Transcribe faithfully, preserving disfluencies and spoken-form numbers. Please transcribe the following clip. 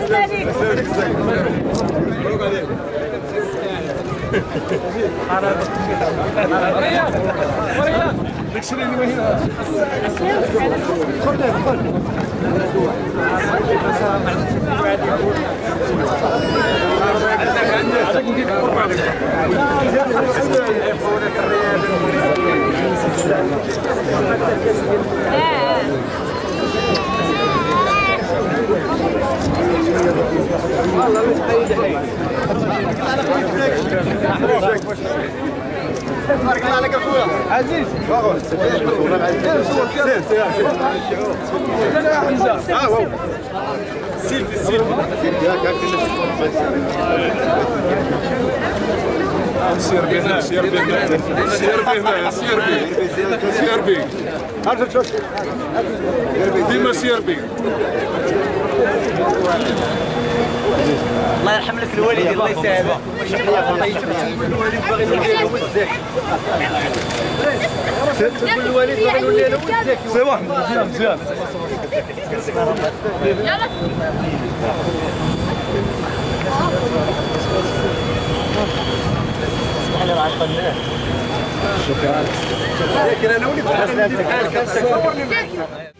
داكشي اللي هنا خذ خذ تبارك الله عليك اخويا عزيز باغي سير سير لا يا حمزه اه واو سيلفي سيلفي سير بينا سير بينا سير بينا سير بي سير بي هذا شوف ديما سير بي الله يرحم لك الوالد الله يسامحه الوالد باغي نولي هو الزاك الوالد باغي نولي هو الزاك سي واحد مزيان مزيان اسمح لي راه عطلناه شكرا. انا وليت